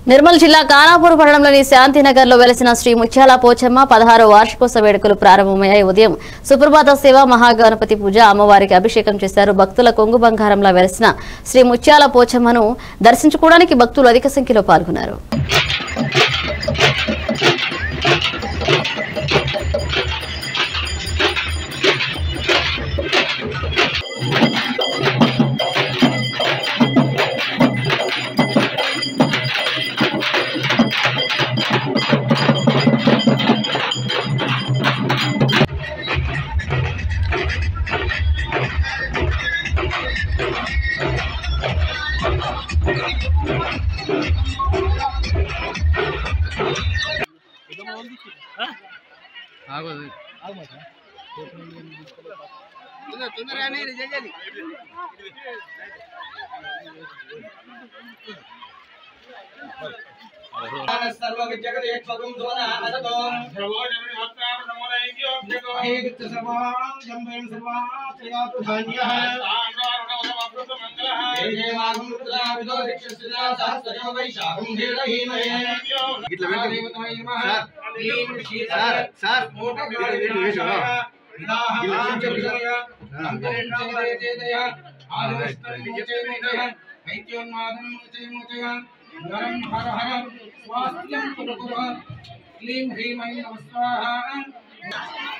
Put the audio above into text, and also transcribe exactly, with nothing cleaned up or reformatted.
నిర్మల్ జిల్లా కానాపూర్ పట్టణంలోని శాంతినగర్ లో వెలసిన శ్రీ ముత్యాల పోచమ్మ పదహారవ వార్షికోత్సవ వేడుకలు ప్రారంభమయ్యాయి. ఉదయం సుప్రభాత సేవ, మహాగణపతి పూజ, అమ్మవారికి అభిషేకం చేశారు. భక్తుల కొంగు బంగారంలా వెలసిన శ్రీ ముత్యాల పోచమ్మను దర్శించుకోవడానికి భక్తులు అధిక సంఖ్యలో పాల్గొన్నారు. हर हर स्वास्थ्यं कुरु क्लीं ह्रीं ऐं नमः स्वाहा।